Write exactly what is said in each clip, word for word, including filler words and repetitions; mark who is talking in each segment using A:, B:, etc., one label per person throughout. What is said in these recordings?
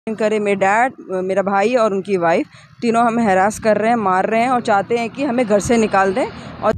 A: करे मेरे डैड, मेरा भाई और उनकी वाइफ तीनों हमें हरास कर रहे हैं, मार रहे हैं और चाहते हैं कि हमें घर से निकाल दें। और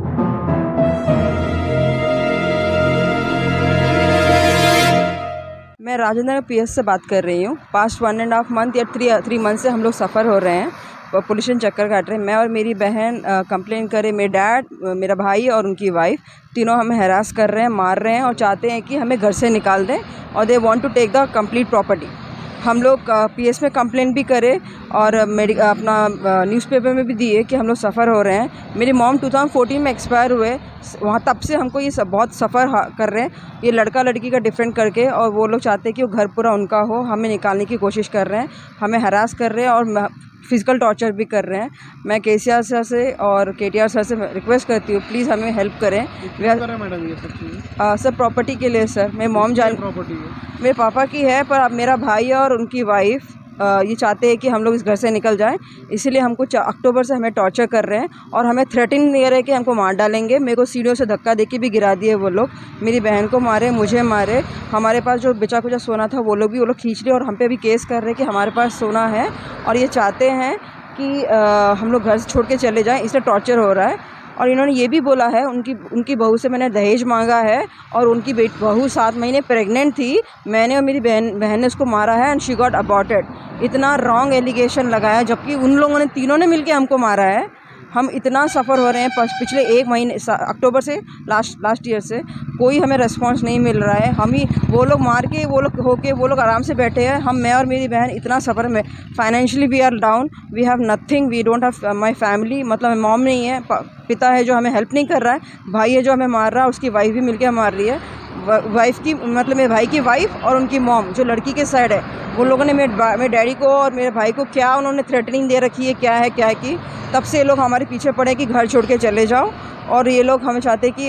A: मैं राजेंद्र पीएस से बात कर रही हूँ। Past one and half month या थ्री थ्री मंथ से हम लोग सफ़र हो रहे हैं, पुलिस चक्कर काट रहे हैं। मैं और मेरी बहन कंप्लेन करे मेरे डैड, मेरा भाई और उनकी वाइफ तीनों हमें हरास कर रहे हैं, मार रहे हैं और चाहते हैं कि हमें घर से निकाल दें और they want to take the complete property. हम लोग पीएस में कंप्लेन भी करे और मेरी अपना न्यूज़पेपर में भी दिए कि हम लोग सफ़र हो रहे हैं। मेरी मॉम टू थाउजेंड फोर्टीन में एक्सपायर हुए, वहाँ तब से हमको ये सब बहुत सफ़र कर रहे हैं, ये लड़का लड़की का डिफरेंट करके। और वो लोग चाहते हैं कि वो घर पूरा उनका हो, हमें निकालने की कोशिश कर रहे हैं, हमें हरास कर रहे हैं और फिज़िकल टॉर्चर भी कर रहे हैं। मैं केसीआर सर से और केटीआर सर से रिक्वेस्ट करती हूँ, प्लीज़ हमें हेल्प करें।
B: मैडम ये सब चीज़ें
A: सर प्रॉपर्टी के लिए सर, मेरी मॉम जान
B: प्रॉपर्टी है
A: मेरे पापा की है, पर अब मेरा भाई और उनकी वाइफ ये चाहते हैं कि हम लोग इस घर से निकल जाएं, इसीलिए हमको अक्टूबर से हमें टॉर्चर कर रहे हैं और हमें थ्रेटिंग दे रहे हैं कि हमको मार डालेंगे। मेरे को सीढ़ियों से धक्का देके भी गिरा दिए वो लोग, मेरी बहन को मारे, मुझे मारे। हमारे पास जो बेचा कुचा सोना था वो लोग भी वो लोग खींच लिए और हम पे भी केस कर रहे हैं कि हमारे पास सोना है और ये चाहते हैं कि आ, हम लोग घर से छोड़ के चले जाएं, इसलिए टॉर्चर हो रहा है। और इन्होंने ये भी बोला है, उनकी उनकी बहू से मैंने दहेज मांगा है और उनकी बेट बहू सात महीने प्रेग्नेंट थी, मैंने और मेरी बहन बहन ने उसको मारा है एंड शी गॉट अबॉर्टेड। इतना रॉन्ग एलिगेशन लगाया, जबकि उन लोगों ने तीनों ने मिलके हमको मारा है। हम इतना सफ़र हो रहे हैं पिछले एक महीने अक्टूबर से, लास्ट लास्ट ईयर से कोई हमें रिस्पांस नहीं मिल रहा है। हम ही वो लोग मार के वो लोग होके वो लोग आराम से बैठे हैं, हम मैं और मेरी बहन इतना सफ़र में financially we are down, we have nothing, we don't have my family. मतलब मॉम नहीं है, पिता है जो हमें हेल्प नहीं कर रहा है, भाई है जो हमें मार रहा है, उसकी वाइफ भी मिलके मार रही है। वाइफ की मतलब मेरे भाई की वाइफ और उनकी मॉम जो लड़की के साइड है, वो लोगों ने मेरे मेरे डैडी को और मेरे भाई को क्या उन्होंने थ्रेटनिंग दे रखी है, क्या है क्या है कि तब से ये लोग हमारे पीछे पड़े कि घर छोड़ के चले जाओ। और ये लोग हमें चाहते हैं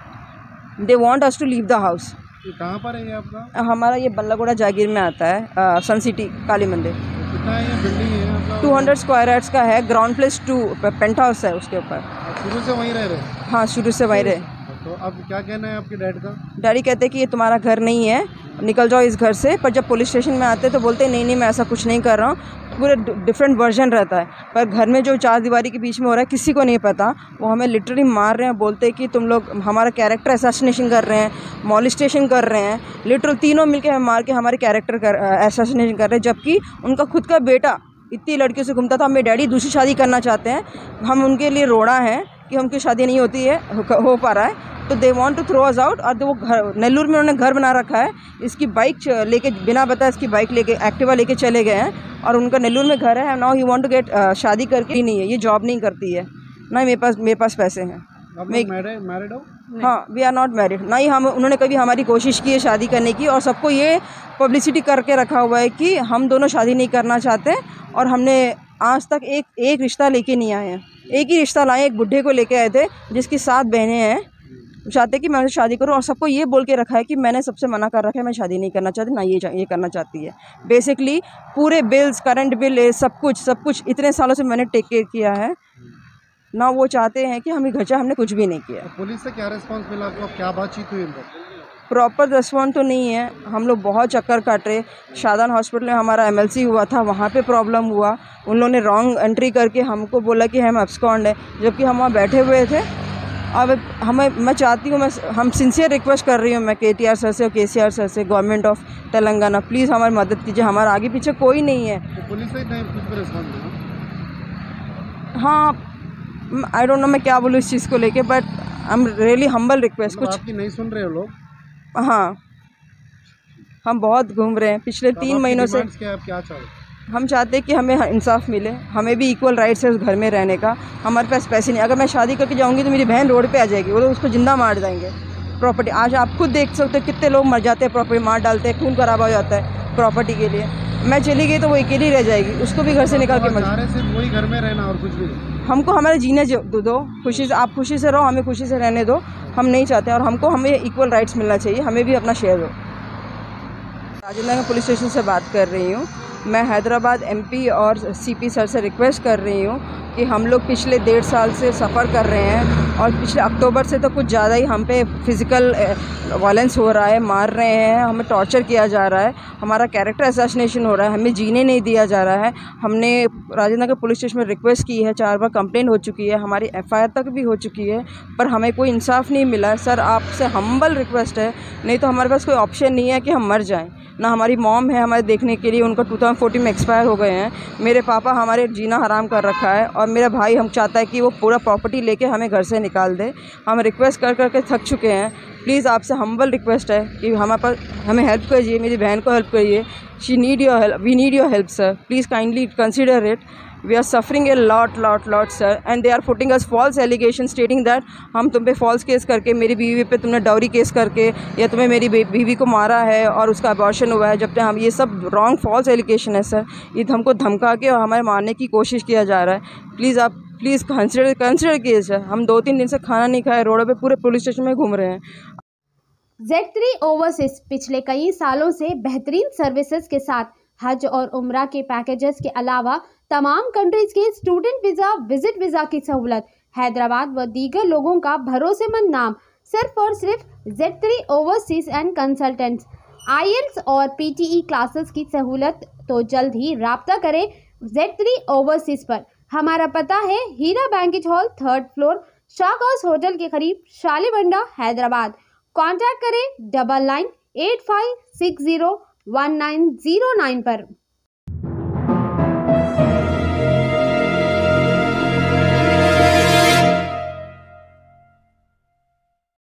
A: कि they want us to leave the house.
B: ये कहाँ पर है ये आपका?
A: हमारा ये बल्लागोड़ा जागीर में आता है, सन सिटी काली मंदिर।
B: कितना है ये बिल्डिंग है?
A: टू हंड्रेड स्क्वायर यार्ड्स का है, ground plus two penthouse है उसके ऊपर।
B: शुरू से वहीं रह रहे हैं?
A: हाँ, शुरू से वहीं रहे।
B: तो अब क्या कहना है आपके डैड का?
A: डैडी कहते हैं कि ये तुम्हारा घर नहीं है, निकल जाओ इस घर से। पर जब पुलिस स्टेशन में आते हैं तो बोलते हैं नहीं नहीं मैं ऐसा कुछ नहीं कर रहा हूँ। पूरे डिफरेंट वर्जन रहता है, पर घर में जो चार दीवारी के बीच में हो रहा है किसी को नहीं पता। वो हमें लिटरली मार रहे हैं, बोलते हैं कि तुम लोग हमारा कैरेक्टर असैसिनेशन कर रहे हैं, मॉलिस्टेशन कर रहे हैं। लिटरल तीनों मिलकर हमें मार के हमारे कैरेक्टर कर असैसिनेशन कर रहे हैं, जबकि उनका खुद का बेटा इतनी लड़कियों से घूमता था। मेरे डैडी दूसरी शादी करना चाहते हैं, हम उनके लिए रोड़ा हैं कि उनकी शादी नहीं होती है, हो पा रहा है, तो they want to throw us out. और वो घर नेल्लूर में उन्होंने घर बना रखा है, इसकी बाइक लेके बिना बताए इसकी बाइक लेके एक्टिवा लेके चले गए हैं और उनका नेल्लूर में घर है। Now he want to get शादी करके ही नहीं है, ये जॉब नहीं करती है ना, मेरे पास मेरे पास पैसे हैं।
B: मैरिड हो?
A: हाँ, वी आर नॉट मैरिड। ना ही हम उन्होंने कभी हमारी कोशिश की है शादी करने की और सबको ये पब्लिसिटी करके रखा हुआ है कि हम दोनों शादी नहीं करना चाहते। और हमने आज तक एक एक रिश्ता लेके नहीं आए हैं, एक ही रिश्ता लाए, एक बुढ़े को लेके आए थे जिसकी सात बहनें हैं, चाहते कि मैं उनसे शादी करूं और सबको ये बोल के रखा है कि मैंने सबसे मना कर रखा है, मैं शादी नहीं करना चाहती, ना ये ये करना चाहती है। बेसिकली पूरे बिल्स, करंट बिल, सब कुछ सब कुछ इतने सालों से मैंने टेक केयर किया है ना। वो चाहते हैं कि हम घर से, हमने कुछ भी नहीं किया।
B: तो पुलिस से क्या रिस्पांस मिला आपको? क्या बातचीत हुई?
A: प्रॉपर रिस्पॉन्स तो नहीं है, हम लोग बहुत चक्कर काट रहे। शादान हॉस्पिटल में हमारा एमएलसी हुआ था, वहाँ पे प्रॉब्लम हुआ, उन लोगों ने रॉन्ग एंट्री करके हमको बोला कि हम एब्सकॉन्ड है, जबकि हम वहाँ बैठे हुए थे। अब हमें मैं चाहती हूँ, मैं हम सिंसियर रिक्वेस्ट कर रही हूँ मैं केटीआर सर से और केसीआर सर से, गवर्नमेंट ऑफ तेलंगाना, प्लीज़ हमारी मदद कीजिए, हमारा आगे पीछे कोई नहीं है।
B: तो पुलिस से नहीं कुछ रिस्पॉन्स दिया?
A: हाँ, आई डोंट नो मैं क्या बोलूँ इस चीज़ को लेके, but I am really humble request. कुछ
B: आपकी नहीं सुन रहे हो लोग?
A: हाँ, हम बहुत घूम रहे हैं पिछले तीन महीनों से।
B: क्या आप क्या चाहते? हम
A: चाहते हैं कि हमें इंसाफ मिले, हमें भी इक्वल राइट्स है उस घर में रहने का। हमारे पास पैसे नहीं, अगर मैं शादी करके जाऊंगी तो मेरी बहन रोड पे आ जाएगी, वो लोग उसको जिंदा मार देंगे। प्रॉपर्टी आज आप खुद देख सकते हो कितने लोग मर जाते हैं, प्रॉपर्टी मार डालते हैं, खून खराब हो जाता है प्रॉपर्टी के लिए। मैं चली गई तो वो अकेली रह जाएगी, उसको भी घर से निकाल के मर।
B: सिर्फ वही घर में रहना और कुछ भी नहीं? हमको
A: हमारे जीने दो, दो खुशी से, आप खुशी से रहो, हमें खुशी से रहने दो, हम नहीं चाहते। और हमको हमें इक्वल राइट्स मिलना चाहिए, हमें भी अपना शेयर दो। राजेंद्र पुलिस स्टेशन से बात कर रही हूँ। मैं हैदराबाद एमपी और सीपी सर से रिक्वेस्ट कर रही हूँ कि हम लोग पिछले डेढ़ साल से सफ़र कर रहे हैं और पिछले अक्टूबर से तो कुछ ज़्यादा ही हम पे फिज़िकल वायलेंस हो रहा है, मार रहे हैं, हमें टॉर्चर किया जा रहा है, हमारा कैरेक्टर असैसिनेशन हो रहा है, हमें जीने नहीं दिया जा रहा है। हमने राजेंद्र नगर पुलिस स्टेशन में रिक्वेस्ट की है, चार बार कंप्लेंट हो चुकी है, हमारी एफआईआर तक भी हो चुकी है, पर हमें कोई इंसाफ नहीं मिला है। सर आपसे हम्बल रिक्वेस्ट है, नहीं तो हमारे पास कोई ऑप्शन नहीं है कि हम मर जाएं। ना हमारी मॉम है हमारे देखने के लिए, उनका टू थाउजेंड फोर्टीन में एक्सपायर हो गए हैं। मेरे पापा हमारे जीना हराम कर रखा है और मेरा भाई हम चाहता है कि वो पूरा प्रॉपर्टी लेके हमें घर से निकाल दे। हम रिक्वेस्ट कर कर के थक चुके हैं। प्लीज़ आपसे हम्बल रिक्वेस्ट है कि हमारे पास हमें हेल्प करिए, मेरी बहन को हेल्प करिए। She need your help, we need your help sir, please kindly consider it. We are suffering a lot lot lot sir and they are putting us false allegation stating that हम तुम पे false case करके, मेरी बीवी पे तुमने dowry case करके, या तुम्हें मेरी बीवी को मारा है और उसका अबॉर्शन हुआ है। जब तक हम ये सब रॉन्ग फॉल्स एलिगेशन है सर, ये हमको धमका के और हमारे मारने की कोशिश किया जा रहा है। प्लीज़ आप प्लीज़ कंसिडर कंसिडर कीजिए सर। हम दो तीन दिन से खाना नहीं खाए, रोडों पे पूरे पुलिस स्टेशन में घूम रहे हैं।
C: जेड थ्री ओवरसीज पिछले कई सालों से बेहतरीन सर्विसेज के साथ हज और उम्रा के पैकेजेस के अलावा तमाम कंट्रीज के स्टूडेंट वीज़ा, विजिट वीज़ा की सहूलत, हैदराबाद व दीगर लोगों का भरोसेमंद नाम सिर्फ और सिर्फ Z three overseas and consultants. IELTS और पीटीई क्लासेस की सहूलत तो जल्द ही राब्ता करें जेड थ्री ओवरसीज पर। हमारा पता है Heera banquet hall, third floor, शाक हाउस होटल के करीब, शालीबंडा, हैदराबाद। कॉन्टैक्ट करें double nine eight five six zero one nine zero nine पर।